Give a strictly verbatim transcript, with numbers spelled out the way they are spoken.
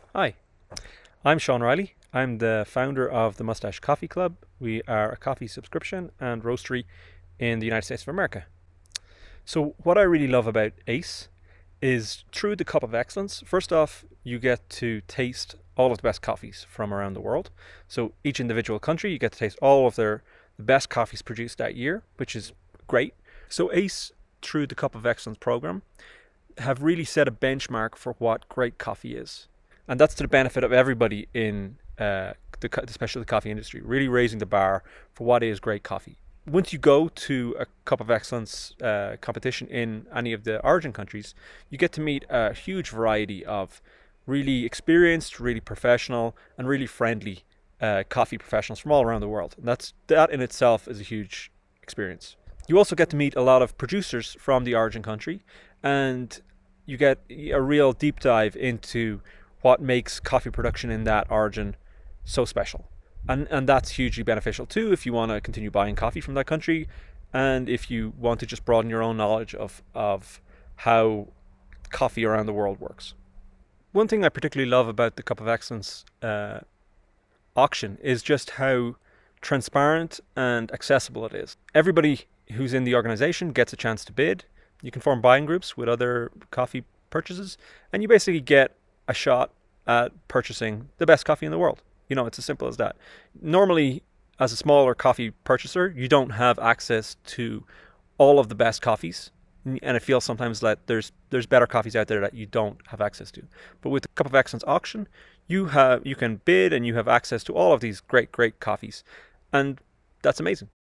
Hi, I'm Sean Riley. I'm the founder of the Moustache Coffee Club. We are a coffee subscription and roastery in the United States of America. So, what I really love about Ace is through the Cup of Excellence, first off, you get to taste all of the best coffees from around the world. So, each individual country, you get to taste all of their the best coffees produced that year, which is great. So, Ace, through the Cup of Excellence program, have really set a benchmark for what great coffee is. And that's to the benefit of everybody in uh, the, especially the coffee industry, really raising the bar for what is great coffee. Once you go to a Cup of Excellence uh, competition in any of the origin countries, you get to meet a huge variety of really experienced, really professional, and really friendly uh, coffee professionals from all around the world. And that's that in itself is a huge experience. You also get to meet a lot of producers from the origin country, and you get a real deep dive into what makes coffee production in that origin so special. And and that's hugely beneficial too if you want to continue buying coffee from that country, and if you want to just broaden your own knowledge of of how coffee around the world works. One thing I particularly love about the Cup of Excellence uh, auction is just how transparent and accessible it is. Everybody who's in the organization gets a chance to bid. You can form buying groups with other coffee purchases, and you basically get a shot at purchasing the best coffee in the world. You know, it's as simple as that. Normally, as a smaller coffee purchaser, you don't have access to all of the best coffees, and it feels sometimes that there's there's better coffees out there that you don't have access to. But with the Cup of Excellence auction, you have you can bid and you have access to all of these great great coffees, and that's amazing.